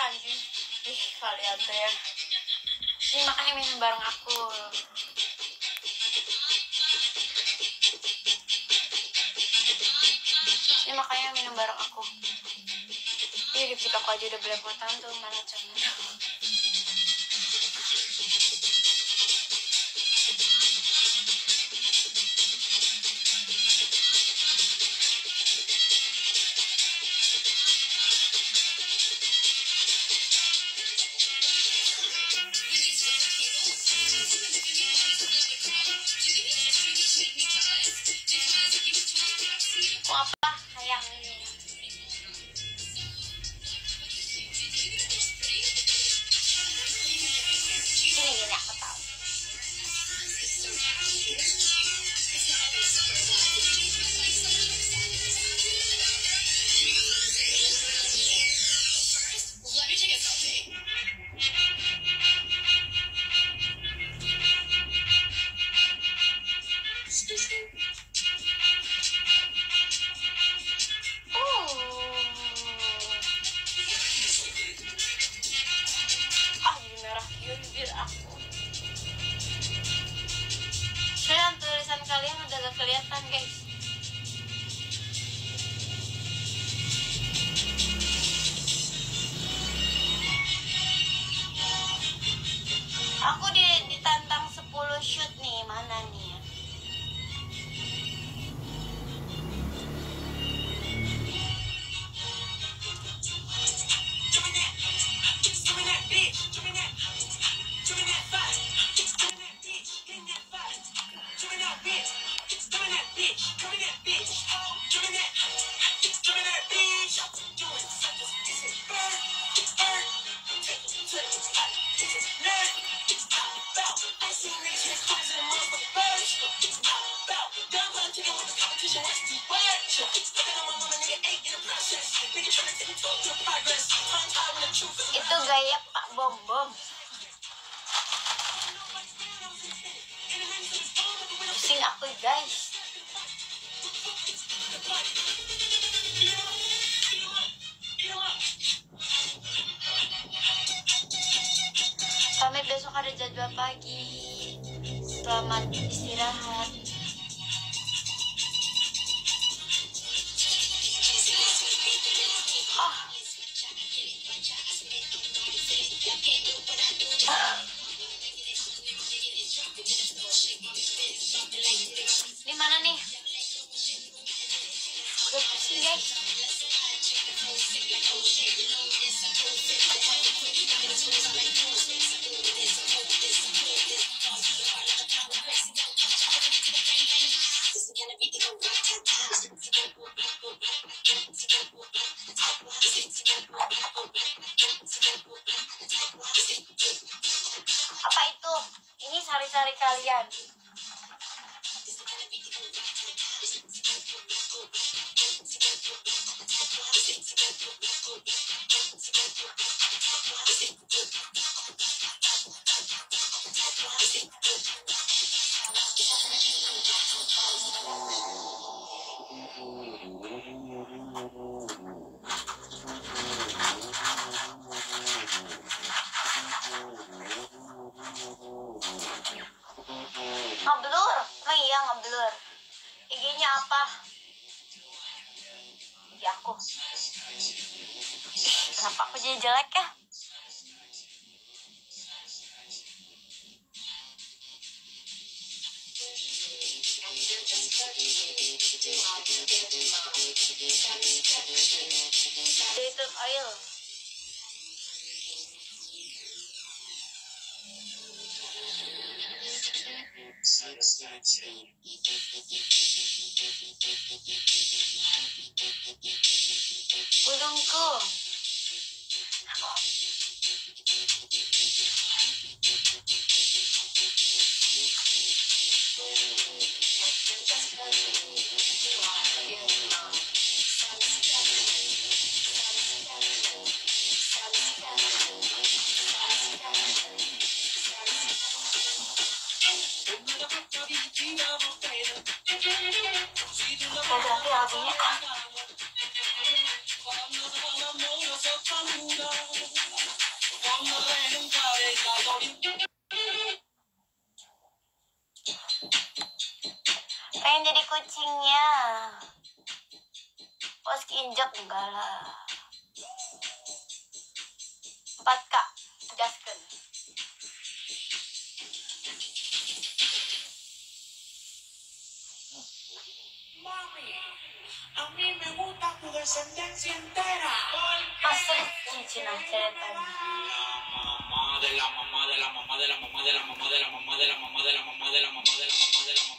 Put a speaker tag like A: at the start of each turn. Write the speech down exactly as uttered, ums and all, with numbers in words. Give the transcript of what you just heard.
A: anjing. Ih, kalian tuh ya. Ini makanya minum bareng aku. Ini makanya minum bareng aku. Ih, lipstick aku aja udah belepotan tuh, mana cuman. Mau apa? Sayang ini. Gini gini aku tahu. Ah, jadi merah bibir aku. Kalian tulisan kalian udah gak kelihatan, guys. Aku di ditantang sepuluh shoot nih, mana nih? Itu gaya Pak Bom Bom. Pusing aku, guys. Kami besok ada jadwal pagi. Selamat istirahat. Ah. Ah. Ini mana nih? Udah pusing, guys. Apa itu? Ini sari-sari kalian. Ngeblur? Oh iya ngeblur. I G-nya apa? I G aku. Kenapa aku jadi jelek ya? Dated oil. Bulungku. Saya ganti lagunya. kucingnya. Pas keinjak enggak lah. empat K. Gaskan.
B: Mami, a mí me gusta tu descendencia entera.
A: Pasal cincin ang cetan.
B: La mamá de la mamá de la mamá de la mamá de la mamá de la mamá de la mamá de la mamá de la mamá de la mamá de la mamá de la